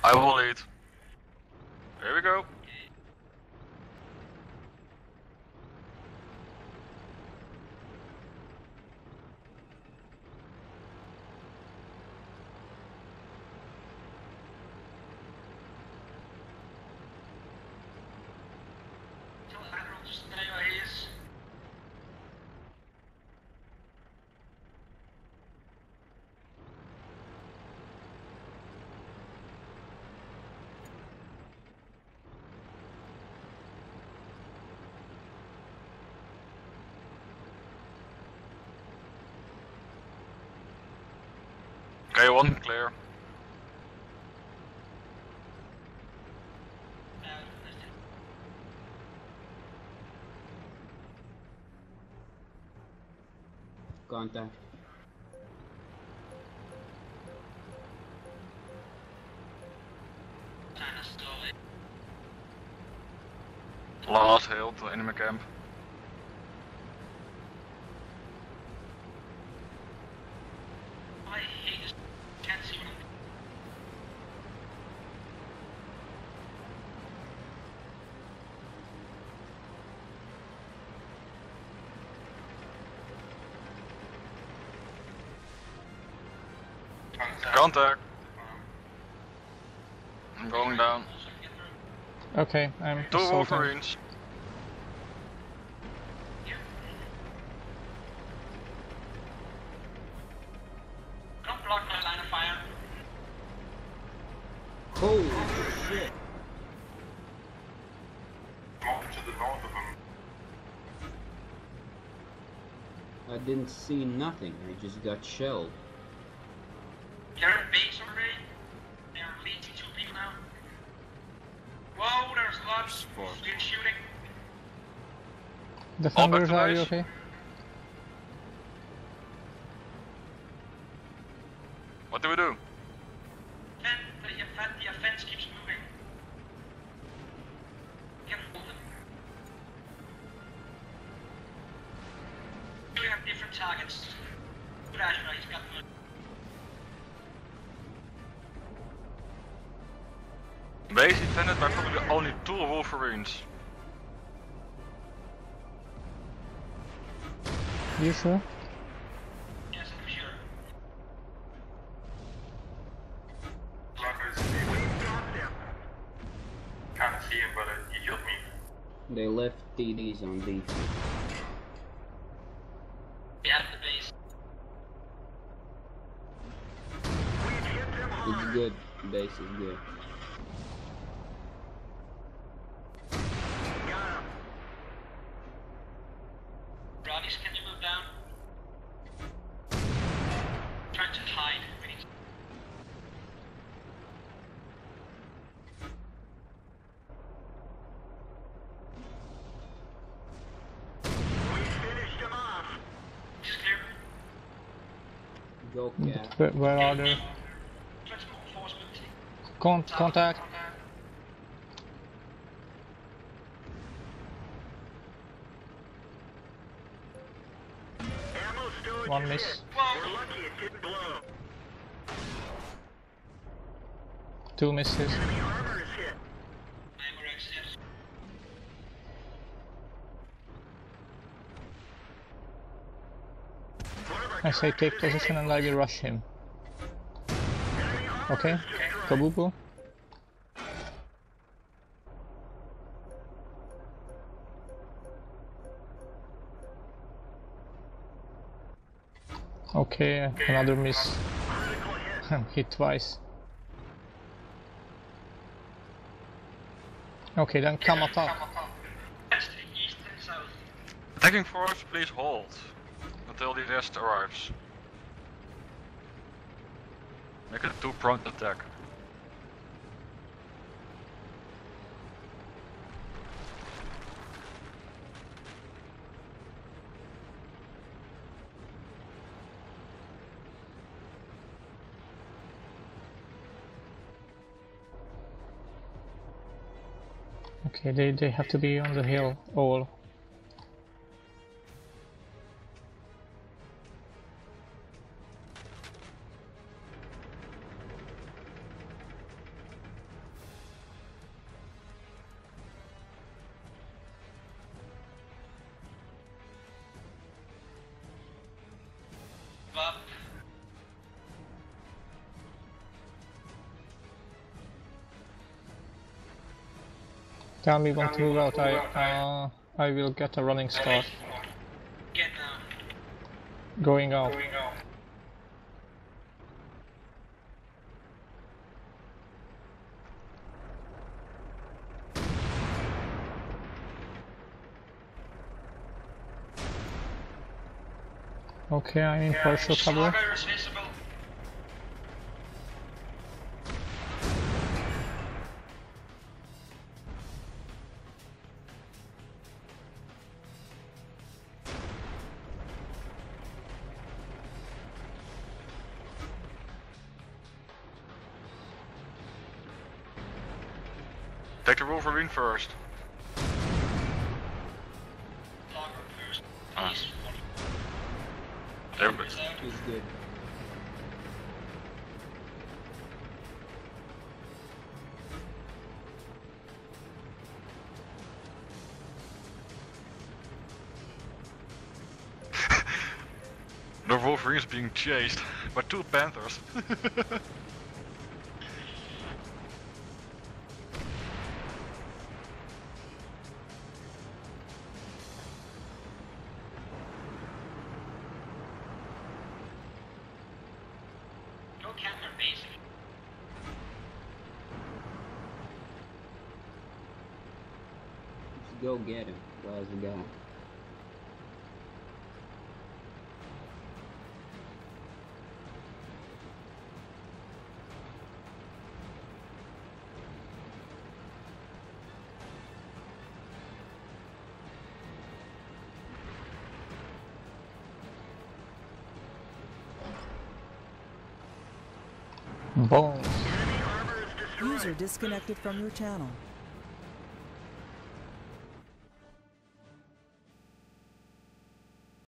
I will lead. Here we go. Okay, one clear. Contact. Last hill to enemy camp. I hate this. Can't see what Contact. I'm going down. Okay, I'm Two assaulting. Wolverines. Don't block my line of fire. Holy shit. To the north of them. I didn't see nothing. I just got shelled. They're in base already. They're leading 2 people now. Whoa, there's lots. You're shooting. Defenders, to are you base. okay? What do we do? The offense keeps moving. Get hold of them. We have different targets. Good Ashra, he's got them. Base defended by probably only 2 Wolverines. You sure? Yes, I'm sure. Can't see him, but he killed me. They left TDs on defense. We have the base. It's good. Base is good. Roddy's, can you move down? Trying to hide. Is it clear? Go cat. Where are they? Let's move forward quickly. Contact. One miss. Whoa! 2 misses. I'm Rex, yes. I say take position and I will rush him. Okay? Kabubu? Okay, another miss. Hit twice. Okay, then come attack. That's to the east and south. Attacking force, please hold until the rest arrives. Make it a 2-pronged attack. Okay, they have to be on the hill, all. Tell me when to move out. I will get a running start. Get down. Going out. Okay, I'm in partial cover. Slugger is visible. Take the Wolverine first. Slugger first. Ah. Please. Everybody. He's good. The Wolverine is being chased by 2 panthers. No counter basic. Just go get him. Where's the guy? Bones. User disconnected from your channel.